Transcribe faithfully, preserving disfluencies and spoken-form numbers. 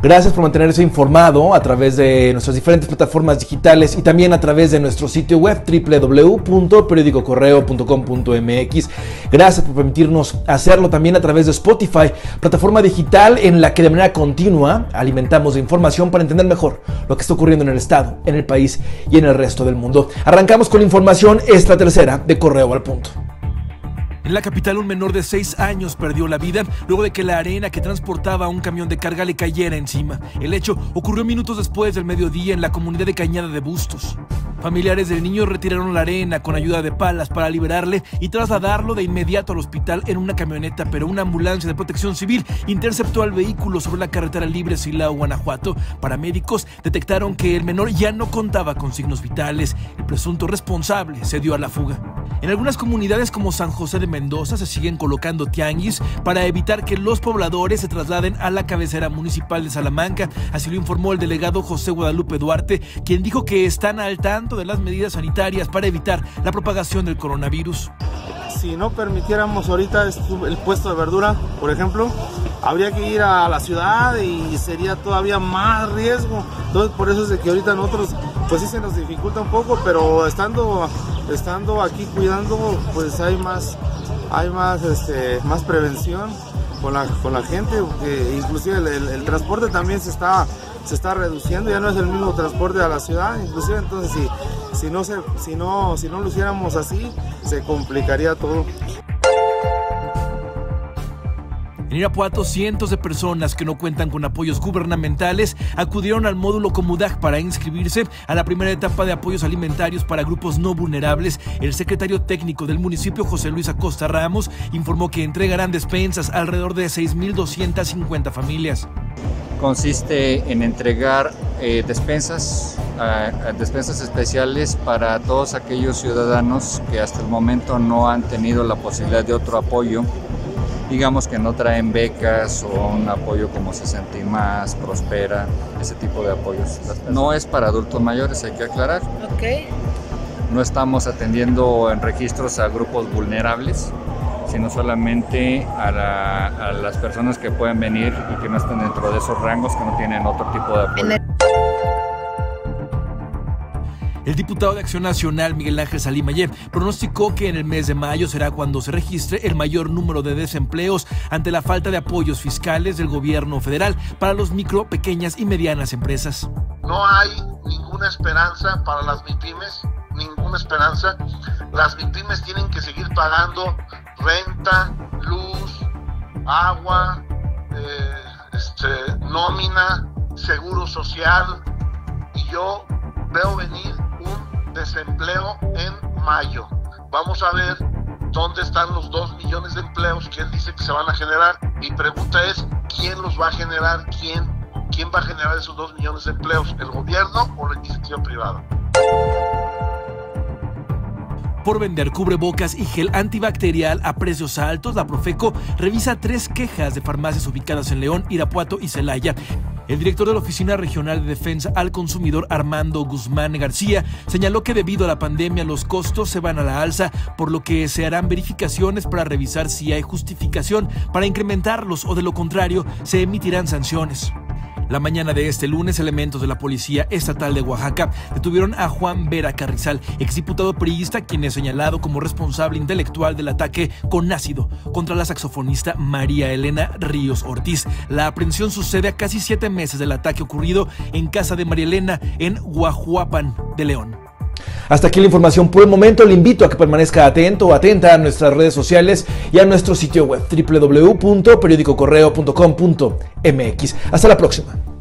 Gracias por mantenerse informado a través de nuestras diferentes plataformas digitales y también a través de nuestro sitio web doble u doble u doble u punto periódico correo punto com punto m x. Gracias por permitirnos hacerlo también a través de Spotify, plataforma digital en la que de manera continua alimentamos de información para entender mejor lo que está ocurriendo en el estado, en el país y en el resto del mundo. Arrancamos con la información, esta tercera de Correo al Punto. En la capital, un menor de seis años perdió la vida luego de que la arena que transportaba un camión de carga le cayera encima. El hecho ocurrió minutos después del mediodía en la comunidad de Cañada de Bustos. Familiares del niño retiraron la arena con ayuda de palas para liberarle y trasladarlo de inmediato al hospital en una camioneta, pero una ambulancia de protección civil interceptó al vehículo sobre la carretera libre Silao, Guanajuato. Paramédicos detectaron que el menor ya no contaba con signos vitales. El presunto responsable se dio a la fuga. En algunas comunidades como San José de Mendoza se siguen colocando tianguis para evitar que los pobladores se trasladen a la cabecera municipal de Salamanca. Así lo informó el delegado José Guadalupe Duarte, quien dijo que están al tanto de las medidas sanitarias para evitar la propagación del coronavirus. Si no permitiéramos ahorita el puesto de verdura, por ejemplo, habría que ir a la ciudad y sería todavía más riesgo. Entonces, por eso es de que ahorita nosotros, pues sí se nos dificulta un poco, pero estando, estando aquí cuidando, pues hay más, hay más, este, más prevención con la, con la gente, porque inclusive el, el, el transporte también se está, se está reduciendo, ya no es el mismo transporte a la ciudad, inclusive entonces si, si, no, se, si, no, si no lo hiciéramos así, se complicaría todo. En Irapuato, cientos de personas que no cuentan con apoyos gubernamentales acudieron al módulo Comudac para inscribirse a la primera etapa de apoyos alimentarios para grupos no vulnerables. El secretario técnico del municipio, José Luis Acosta Ramos, informó que entregarán despensas a alrededor de seis mil doscientas cincuenta familias. Consiste en entregar eh, despensas, eh, despensas especiales para todos aquellos ciudadanos que hasta el momento no han tenido la posibilidad de otro apoyo. Digamos que no traen becas o un apoyo como sesenta y más, Prospera, ese tipo de apoyos. No es para adultos mayores, hay que aclarar. Okay. No estamos atendiendo en registros a grupos vulnerables, sino solamente a, la, a las personas que pueden venir y que no estén dentro de esos rangos, que no tienen otro tipo de apoyo. El diputado de Acción Nacional, Miguel Ángel Salimayer, pronosticó que en el mes de mayo será cuando se registre el mayor número de desempleos ante la falta de apoyos fiscales del gobierno federal para los micro, pequeñas y medianas empresas. No hay ninguna esperanza para las MIPYMES, ninguna esperanza. Las MIPYMES tienen que seguir pagando renta, luz, agua, eh, este, nómina, seguro social, y yo veo venir un desempleo en mayo. Vamos a ver dónde están los dos millones de empleos que él dice que se van a generar. Mi pregunta es, ¿quién los va a generar? ¿Quién, quién va a generar esos dos millones de empleos? ¿El gobierno o la iniciativa privada? Por vender cubrebocas y gel antibacterial a precios altos, la Profeco revisa tres quejas de farmacias ubicadas en León, Irapuato y Celaya. El director de la Oficina Regional de Defensa al Consumidor, Armando Guzmán García, señaló que debido a la pandemia los costos se van a la alza, por lo que se harán verificaciones para revisar si hay justificación para incrementarlos o de lo contrario se emitirán sanciones. La mañana de este lunes, elementos de la Policía Estatal de Oaxaca detuvieron a Juan Vera Carrizal, exdiputado priista, quien es señalado como responsable intelectual del ataque con ácido contra la saxofonista María Elena Ríos Ortiz. La aprehensión sucede a casi siete meses del ataque ocurrido en casa de María Elena en Guajuapan de León. Hasta aquí la información por el momento. Le invito a que permanezca atento o atenta a nuestras redes sociales y a nuestro sitio web doble u doble u doble u punto periódico correo punto com punto m x. Hasta la próxima.